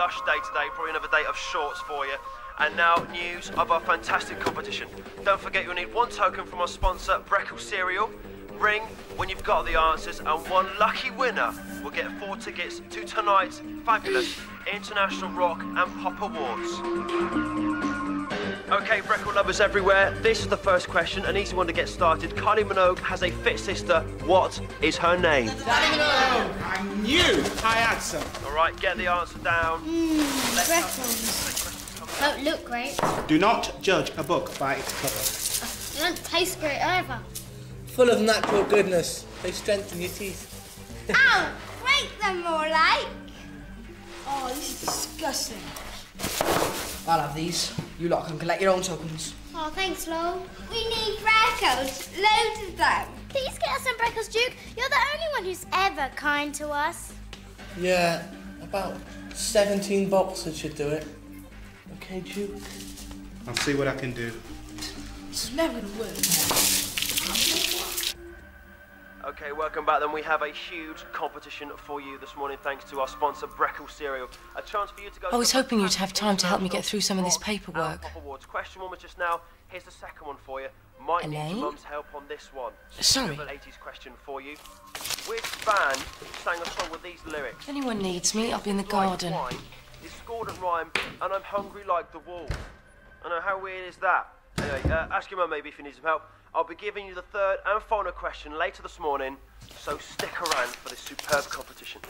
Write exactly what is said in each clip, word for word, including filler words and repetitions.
rush day today, probably another day of shorts for you. And now, news of our fantastic competition. Don't forget you'll need one token from our sponsor, Breckle Cereal. Ring when you've got the answers, and one lucky winner will get four tickets to tonight's fabulous International Rock and Pop Awards. Okay, Breckle lovers everywhere, this is the first question, an easy one to get started. Kylie Minogue has a fit sister. What is her name? Kylie Minogue! I knew I had some. All right, get the answer down. Mmm, Breckles. Don't look great. Do not judge a book by its cover. They don't taste great either. Full of natural goodness. They strengthen your teeth. Ow! Break them more like. Oh, this is disgusting. I'll have these. You lot can collect your own tokens. Oh, thanks, Lo. We need Breckles. Loads of them. Please get us some Breckles, Duke. You're the only one who's ever kind to us. Yeah, about seventeen boxes should do it. Okay, Duke? I'll see what I can do. It's never gonna work. Okay, welcome back then. We have a huge competition for you this morning thanks to our sponsor, Breckle Cereal. A chance for you to go... I was hoping you'd have time to help me get through some of this paperwork. Pop Awards. Question one was just now. Here's the second one for you. Might need your mum's help on this one. Sorry. An eighties question for you. Which band sang a song with these lyrics? If anyone needs me, I'll be in the garden. Wine is scored at rhyme, and I'm hungry like the wolf. I know, how weird is that? Anyway, uh, ask your mum maybe if you need some help. I'll be giving you the third and final question later this morning, so stick around for this superb competition.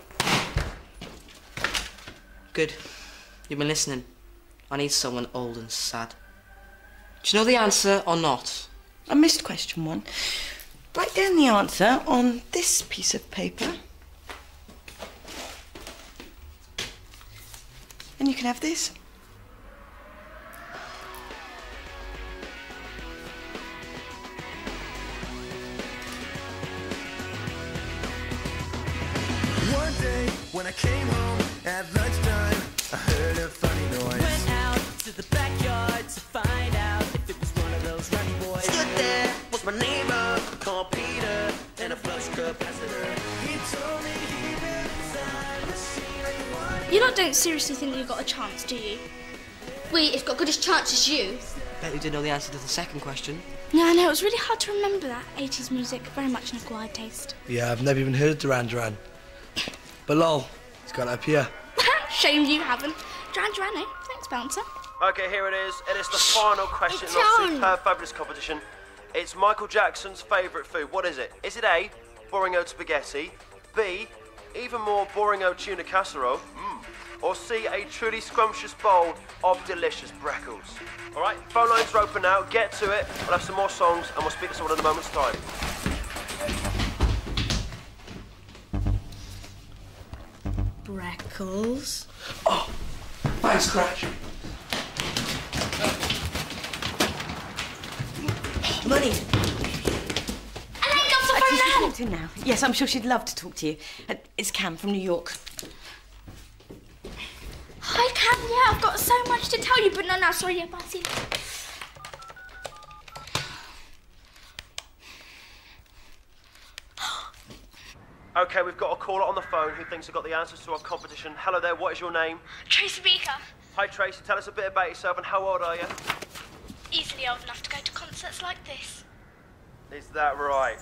Good. You've been listening. I need someone old and sad. Do you know the answer or not? I missed question one. Write down the answer on this piece of paper. And you can have this. One day when I came home at lunchtime, I heard a funny noise. Went out to the backyard to find out if it was one of those rowdy boys. Stood there was my neighbor called Peter and a flush capacitor. He told me he lived inside the machine. You lot don't seriously think you've got a chance, do you? We have got good as chance as you. Bet you didn't know the answer to the second question. Yeah, I know. It was really hard to remember that. eighties music, very much an acquired taste. Yeah, I've never even heard of Duran Duran. But lol, it's got up here. Shame you haven't. Duran Duran, eh? Thanks, bouncer. Okay, here it is. It is the final question It's in our on. superb, fabulous competition. It's Michael Jackson's favourite food. What is it? Is it A, boring old spaghetti, B, even more boring old tuna casserole, mm, or C, a truly scrumptious bowl of delicious Breckles? All right, phone lines are open now. Get to it. We'll have some more songs and we'll speak to someone in a moment's time. Breckles. Oh, thanks, Crash. Money. And I got the phone She's now. walked in now. Yes, I'm sure she'd love to talk to you. Uh, It's Cam from New York. Hi, Cam. Yeah, I've got so much to tell you, but no, no, sorry, yeah, bye, see you. Okay, we've got a caller on the phone who thinks they've got the answers to our competition. Hello there, what is your name? Tracy Becker. Hi Tracy, tell us a bit about yourself and how old are you? Easily old enough to go to concerts like this. Is that right?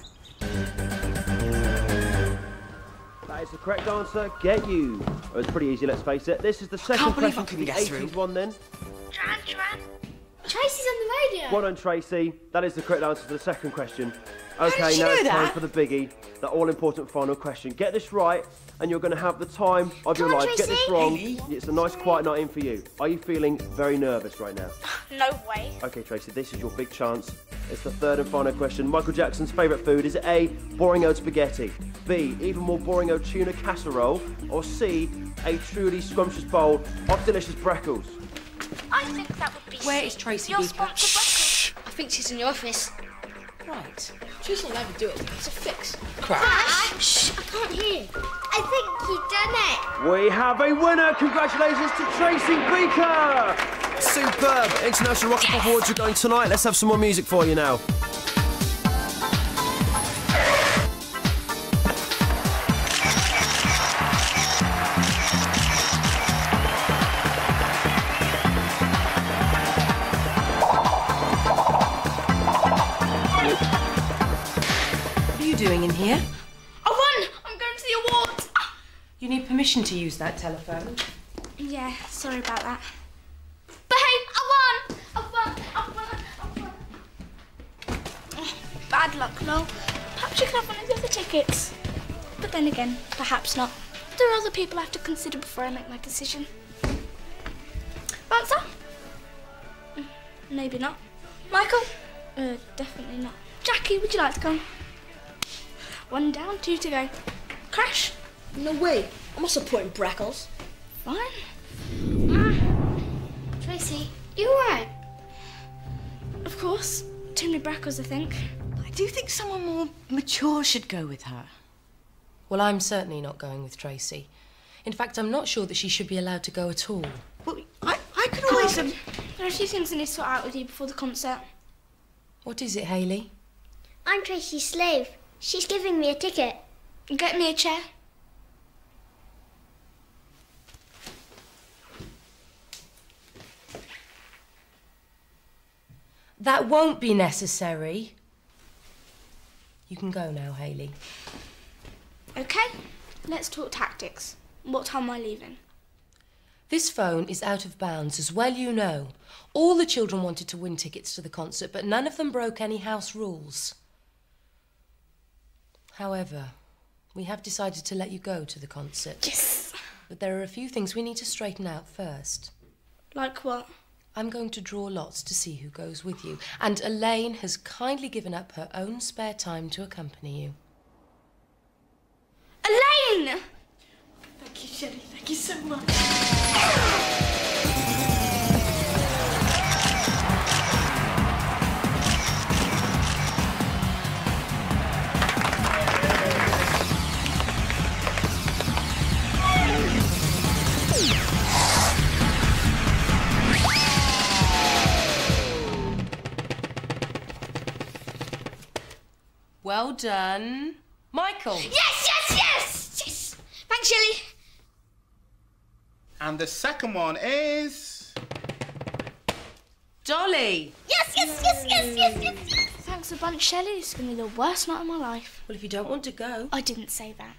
That is the correct answer. Get you. Oh, it's pretty easy, let's face it. This is the second can't believe question I couldn't for get the eighties through. one then. Duran Duran. Tracy's on the radio. Well done, Tracy. That is the correct answer to the second question. Okay, did you now know it's time that? for the biggie, the all-important final question. Get this right, and you're going to have the time of Come your on, life. Get this Tracy. wrong, Really? it's a nice quiet night in for you. Are you feeling very nervous right now? No way. Okay, Tracy, this is your big chance. It's the third and final question. Michael Jackson's favourite food. Is it A, boring old spaghetti, B, even more boring old tuna casserole, or C, a truly scrumptious bowl of delicious Breckles? I think that would be Where C. is Tracy Your Becker? sponsor Breckles. I think she's in the office. Right. She's not allowed to do it. It's a fix. Crash! Shh, I can't hear. I think you've done it. We have a winner! Congratulations to Tracy Becker! Superb! International Rock and Pop Awards are going tonight. Let's have some more music for you now. you doing in here? I won! I'm going to the awards! You need permission to use that telephone. Yeah, sorry about that. But hey, I won! I won! I won! I won! Oh, bad luck, Lol. Perhaps you can have one of the other tickets. But then again, perhaps not. There are other people I have to consider before I make my decision. Bouncer? Mm, maybe not. Michael? Uh, definitely not. Jackie, would you like to come? One down, two to go. Crash? No way. I'm not supporting Brackles. Fine. Ah. Tracy, you alright? Of course. Too many Brackles, I think. I do think someone more mature should go with her. Well, I'm certainly not going with Tracy. In fact, I'm not sure that she should be allowed to go at all. Well, I, I could always... Um, there are a few things I need to sort out with you before the concert. What is it, Hayley? I'm Tracy's slave. She's giving me a ticket. Get me a chair. That won't be necessary. You can go now, Hayley. Okay, let's talk tactics. What time am I leaving? This phone is out of bounds, as well you know. All the children wanted to win tickets to the concert, but none of them broke any house rules. However, we have decided to let you go to the concert. Yes! But there are a few things we need to straighten out first. Like what? I'm going to draw lots to see who goes with you, and Elaine has kindly given up her own spare time to accompany you. Elaine! Thank you, Shelley. Thank you so much. Well done. Michael. Yes, yes, yes! Yes! Thanks, Shelley. And the second one is... Dolly. Yes, yes, yes, yes, yes, yes, yes! Thanks a bunch, Shelley. This is going to be the worst night of my life. Well, if you don't want to go... I didn't say that.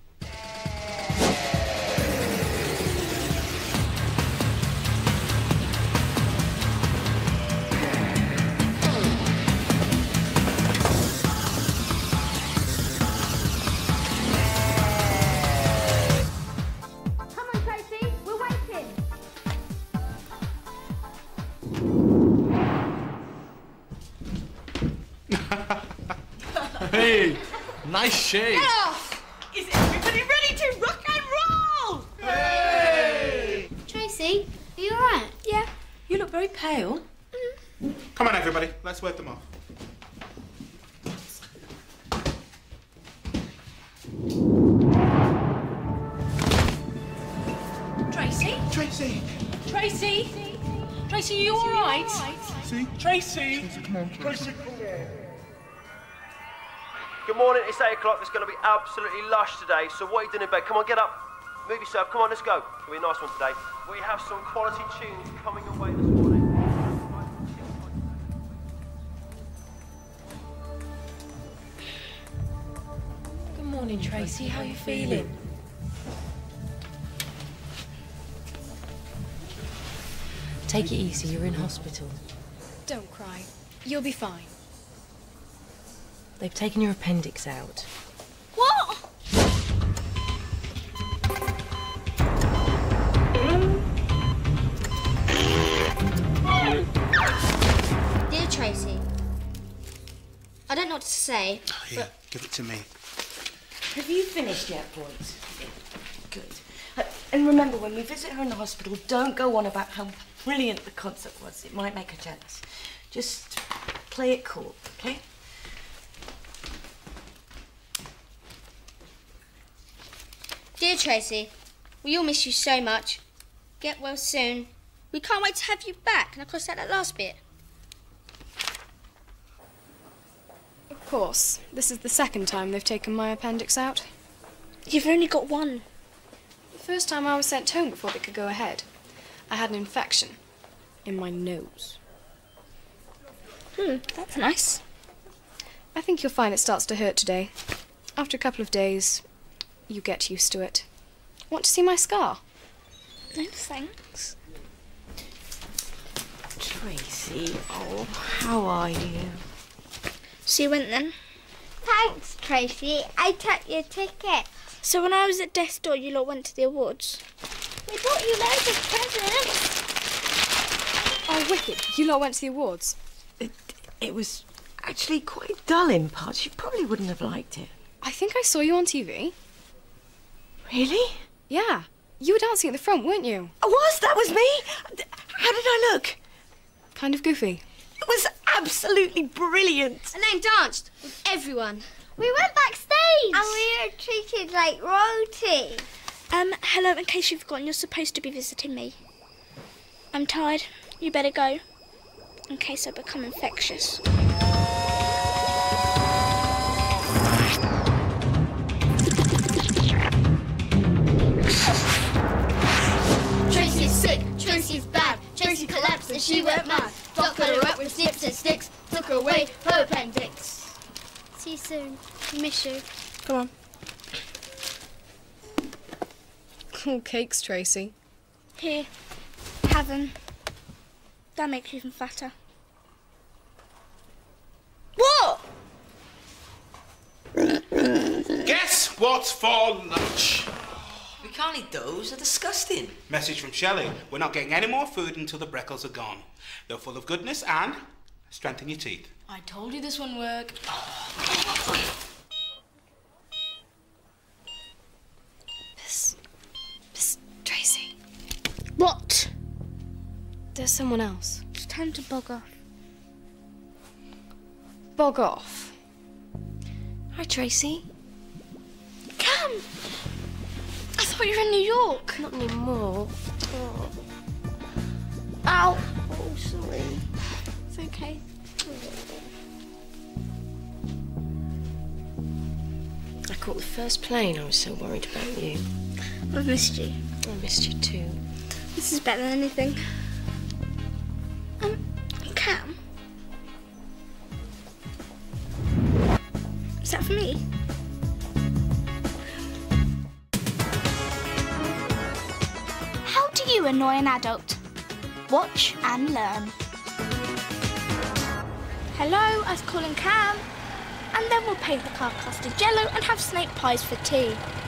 Hey, nice shave. Get off! Is everybody ready to rock and roll? Hey! Tracy, are you alright? Yeah. You look very pale. Mm. Come on, everybody. Let's work them off. Tracy? Tracy! Tracy? Tracy, are you all right? See? Tracy! Come on, Tracy. Good morning, it's eight o'clock. It's going to be absolutely lush today. So what are you doing in bed? Come on, get up. Move yourself. Come on, let's go. It'll be a nice one today. We have some quality tunes coming your way this morning. Good morning, Tracy. How are you feeling? Take it easy. You're in hospital. Don't cry. You'll be fine. They've taken your appendix out. What? Dear Tracy, I don't know what to say. Oh, yeah, give it to me. Have you finished yet, boys? Good. Uh, and remember, when we visit her in the hospital, don't go on about how brilliant the concert was. It might make her jealous. Just play it cool, okay? Dear Tracy, we all miss you so much. Get well soon. We can't wait to have you back. Can I cross out that last bit? Of course. This is the second time they've taken my appendix out. You've only got one. The first time I was sent home before they could go ahead. I had an infection in my nose. Hmm, that's nice. I think you'll find it starts to hurt today. After a couple of days, you get used to it. Want to see my scar? No, thanks. Tracy, oh, how are you? So you went then? Thanks, Tracy. I took your ticket. So when I was at death's door, you lot went to the awards? We bought you loads of presents. Oh, wicked. You lot went to the awards. It, it was actually quite dull in parts. You probably wouldn't have liked it. I think I saw you on T V. Really? Yeah. You were dancing at the front, weren't you? I was, that was me. How did I look? Kind of goofy. It was absolutely brilliant. And then danced with everyone. We went backstage. And we were treated like royalty. Um, hello, in case you've forgotten, you're supposed to be visiting me. I'm tired. You better go. In case I become infectious. Tracy's sick, Tracy's bad. Tracy collapsed and she went mad. Doc cut her up with snips and sticks. Took her away, her appendix. See you soon. Miss you. Come on. Oh, cakes, Tracy. Here, have them. That makes you even fatter. What? Guess what's for lunch? We can't eat those, they're disgusting. Message from Shelley. We're not getting any more food until the Breckles are gone. They're full of goodness and strengthen your teeth. I told you this wouldn't work. Psst. Psst, Tracy. What? There's someone else. It's time to bog off. Bog off. Hi, Tracy. Come! I thought you were in New York. Not anymore. Oh. Ow. Oh, sorry. It's okay. I caught the first plane. I was so worried about you. I've missed you. I missed you too. This is better than anything. Um, Cam? Is that for me? How do you annoy an adult? Watch and learn. Hello, I was calling Cam. And then we'll paint the car custard yellow and have snake pies for tea.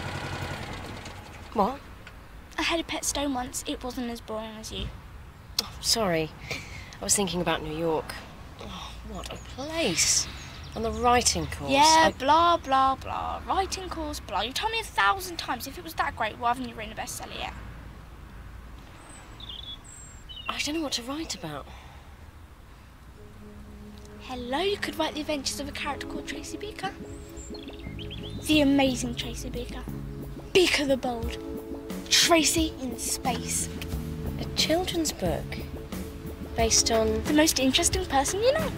What? I had a pet stone once. It wasn't as boring as you. Oh, sorry. I was thinking about New York. Oh, what a place. On the writing course. Yeah, I... blah, blah, blah. Writing course, blah. You told me a thousand times if it was that great, why haven't you written a bestseller yet? I don't know what to write about. Hello, you could write the adventures of a character called Tracy Becker. The amazing Tracy Becker. Becker the Bold. Tracy in space. A children's book? Based on... The most interesting person you know.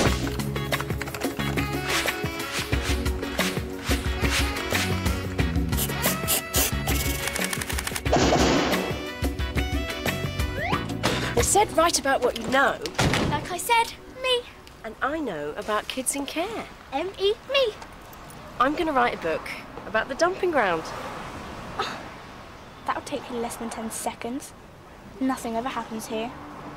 It said write about what you know. Like I said, me. And I know about kids in care. M E me. I'm going to write a book about the dumping ground. Oh, that'll take you less than ten seconds. Nothing ever happens here.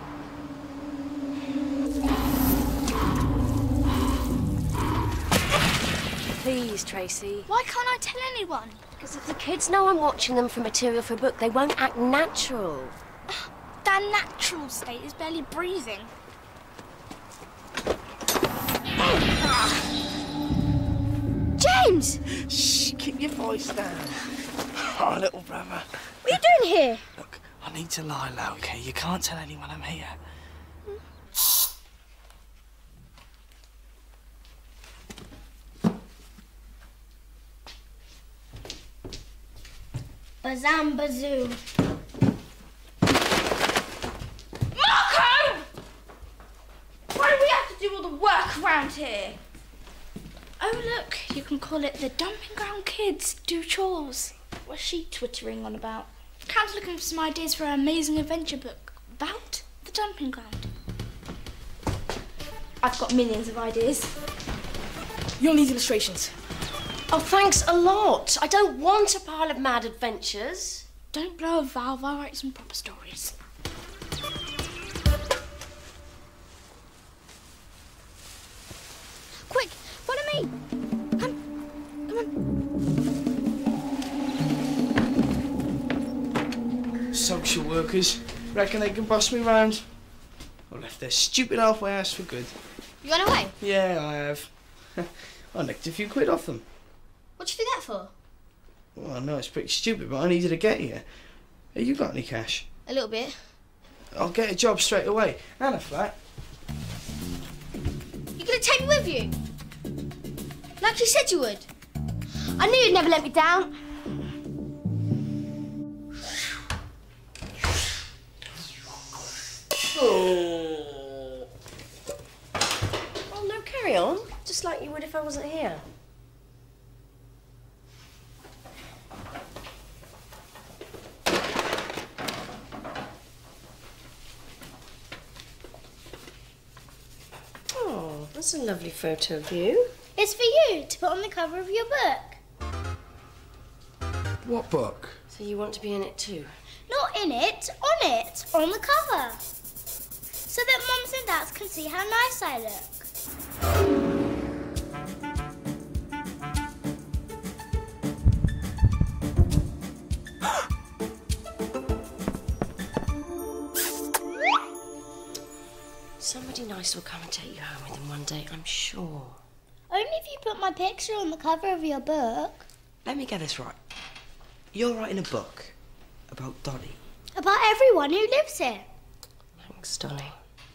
Please, Tracy. Why can't I tell anyone? Because if the kids know I'm watching them for material for a book, they won't act natural. Their natural state is barely breathing. James! Shh, keep your voice down. Oh, little brother. What are you doing here? Look, I need to lie low, okay? You can't tell anyone I'm here. Bazam bazoo. Marco! Why do we have to do all the work around here? Oh, look, you can call it the Dumping Ground Kids Do Chores. What's she twittering on about? Cam's looking for some ideas for an amazing adventure book about the dumping ground. I've got millions of ideas. You'll need illustrations. Oh, thanks a lot. I don't want a pile of mad adventures. Don't blow a valve, I'll write some proper stories. Quick, follow me. Come, come on. Social workers reckon they can boss me round. I left their stupid halfway house for good. You run away? Yeah, I have. I nicked a few quid off them. What'd you do that for? Well, I know it's pretty stupid, but I needed to get here. Have you got any cash? A little bit. I'll get a job straight away. And a flat. You're gonna take me with you? Like you said you would. I knew you'd never let me down. Oh. Oh, no, carry on. Just like you would if I wasn't here. Oh, that's a lovely photo of you. It's for you to put on the cover of your book. What book? So you want to be in it too? Not in it, on it, on the cover. So that mums and dads can see how nice I look. Somebody nice will come and take you home with them one day, I'm sure. Only if you put my picture on the cover of your book. Let me get this right. You're writing a book about Dolly. About everyone who lives here. Thanks, Dolly.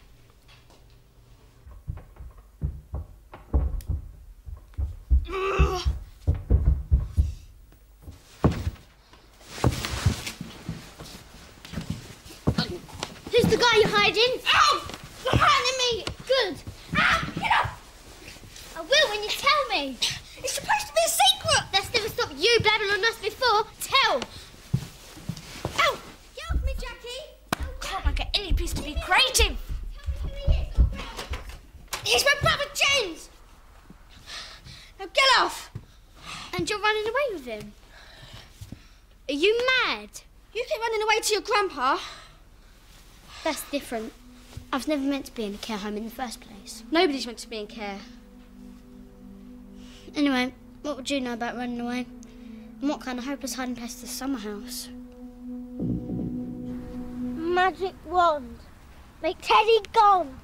Who's the guy you're hiding? Ow! You're hiding me! Good. Ah! Get off! I will when you tell me. It's supposed to be a secret. That's never stopped you blabbing on us before. Tell. Ow! Get off me, Jackie. Can't I get any piece to be creative? Tell me who he is. He's my brother James. Now get off. And you're running away with him? Are you mad? You keep running away to your grandpa. That's different. I was never meant to be in a care home in the first place. Nobody's meant to be in care. Anyway, what would you know about running away? And what kind of hopeless hiding place is the summer house? Magic wand. Make Teddy gone.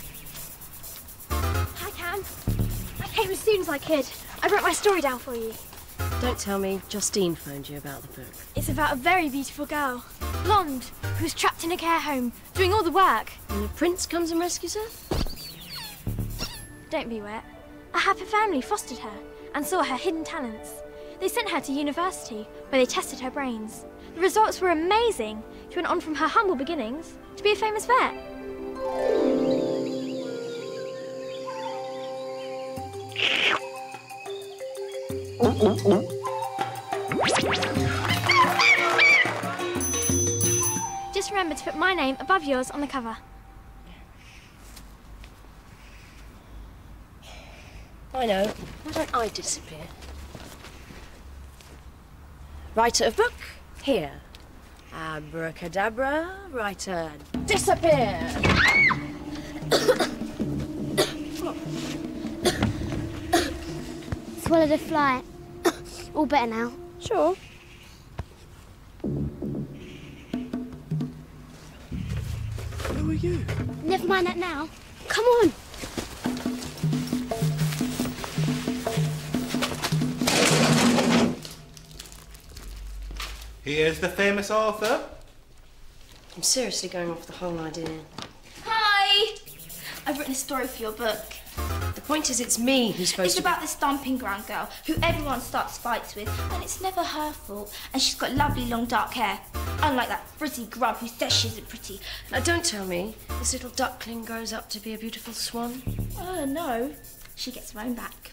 I can. I came as soon as I could. I wrote my story down for you. Don't tell me Justine phoned you about the book. It's about a very beautiful girl, blonde, who was trapped in a care home, doing all the work. And the prince comes and rescues her? Don't be wet. A happy family fostered her and saw her hidden talents. They sent her to university, where they tested her brains. The results were amazing. She went on from her humble beginnings to be a famous vet. Just remember to put my name above yours on the cover. I know. Why don't I disappear? Writer of book, here. Abracadabra, writer, disappear! Swallowed a fly. All better now. Sure. Who are you? Never mind that now. Come on. Here's the famous author. I'm seriously going off the whole idea. Hi! I've written a story for your book. The point is, it's me who's supposed It's to... about this stomping ground girl who everyone starts fights with, and it's never her fault. And she's got lovely long dark hair, unlike that frizzy grub who says she isn't pretty. Now, don't tell me this little duckling grows up to be a beautiful swan. Oh no, she gets her own back.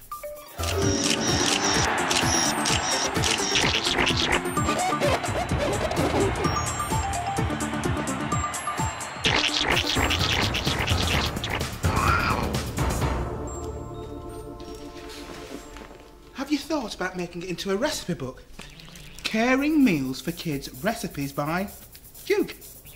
about making it into a recipe book? Caring Meals for Kids Recipes by Duke.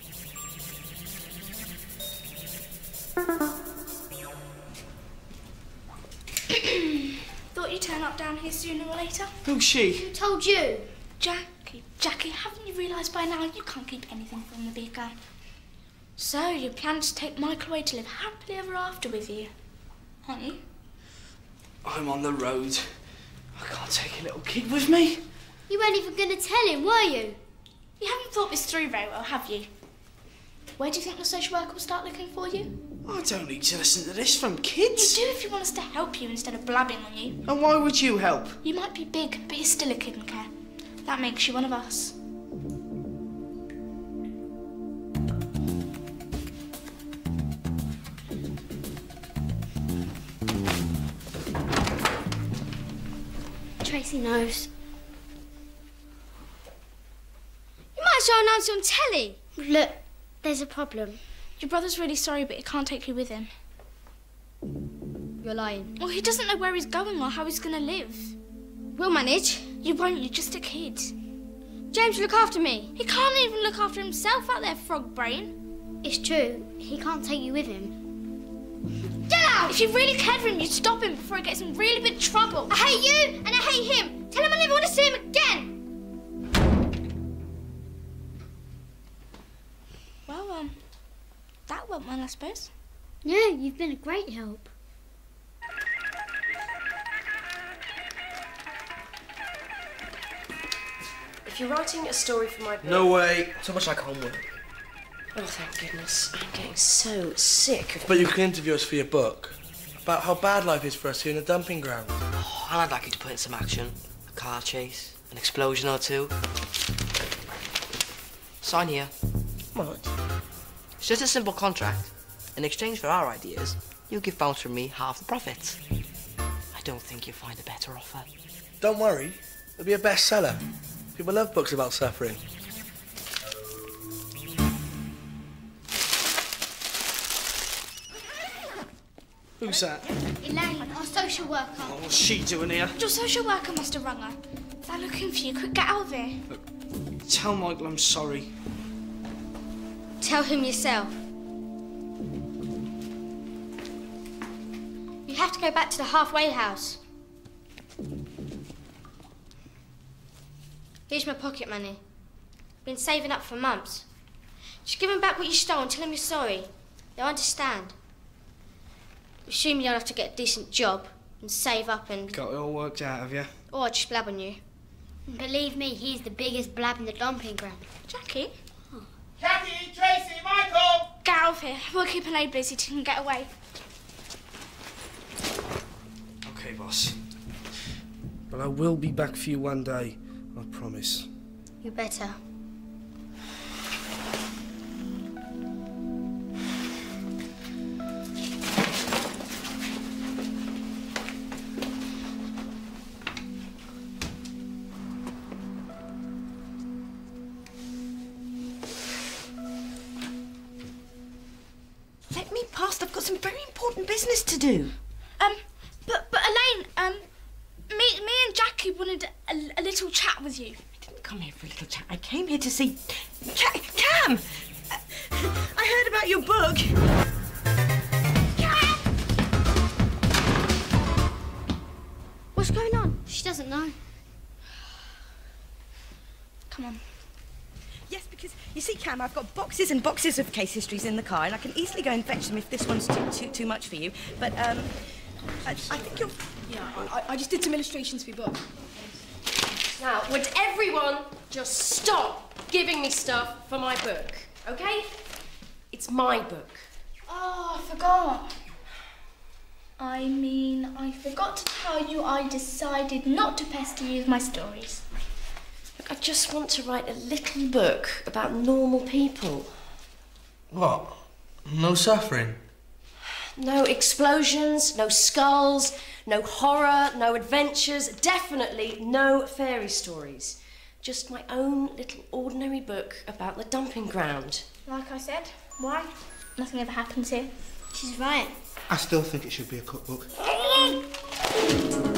Thought you'd turn up down here sooner or later. Who's she? Who told you? Jackie. Jackie, haven't you realised by now you can't keep anything from the big guy? So, you plan to take Michael away to live happily ever after with you, aren't you? I'm on the road. I can't take a little kid with me. You weren't even going to tell him, were you? You haven't thought this through very well, have you? Where do you think the social worker will start looking for you? I don't need to listen to this from kids. You do if you want us to help you instead of blabbing on you. And why would you help? You might be big, but you're still a kid in care. That makes you one of us. Tracy knows. You might as well announce it on telly. Look, there's a problem. Your brother's really sorry, but he can't take you with him. You're lying. Well, he doesn't know where he's going or how he's going to live. We'll manage. You won't, you're just a kid. James will look after me. He can't even look after himself out there, frog brain. It's true. He can't take you with him. Get out! If you really cared for him, you'd stop him before he gets in really big trouble. I hate you and I hate him. Tell him I never want to see him again. Well, um, that went well, I suppose. Yeah, you've been a great help. If you're writing a story for my book... No way. So much like homework. Oh, thank goodness. I'm getting so sick of... But you can interview us for your book. About how bad life is for us here in the dumping ground. Oh, and I'd like you to put in some action. A car chase, an explosion or two. Sign here. What? It's just a simple contract. In exchange for our ideas, you'll give Bounce from me half the profits. I don't think you'll find a better offer. Don't worry. It'll be a bestseller. People love books about suffering. Who's that? Elaine, our social worker. Oh, what's she doing here? Your social worker must have rung her. They're looking for you. Quick, get out of here. Look, tell Michael I'm sorry. Tell him yourself. You have to go back to the halfway house. Here's my pocket money. Been saving up for months. Just give him back what you stole and tell him you're sorry. They'll understand. Assume you'll have to get a decent job and save up and... Got it all worked out, have you? Or I'll just blab on you. And believe me, he's the biggest blab in the dumping ground. Jackie? Oh. Kathy, Tracy, Michael! Get out of here. We'll keep an aide busy till you can get away. Okay, boss. But I will be back for you one day. I promise. You better. Let me past. I've got some very important business to do. Um, but, but Elaine, um, me, me and Jackie wanted a, a little chat with you. I didn't come here for a little chat. I came here to see... Ca Cam! Uh, I heard about your book. Cam! What's going on? She doesn't know. Come on. Yes, because, you see, Cam, I've got boxes and boxes of case histories in the car, and I can easily go and fetch them if this one's too, too, too much for you. But, um, I, I think you'll... Yeah, I, I just did some illustrations for your book. Now, would everyone just stop giving me stuff for my book, okay? It's my book. Oh, I forgot. I mean, I forgot to tell you I decided not to pester you with my stories. Look, I just want to write a little book about normal people. What? No suffering? No explosions, no skulls, no horror, no adventures, definitely no fairy stories. Just my own little ordinary book about the dumping ground. Like I said, why? Nothing ever happens here. She's right. I still think it should be a cookbook.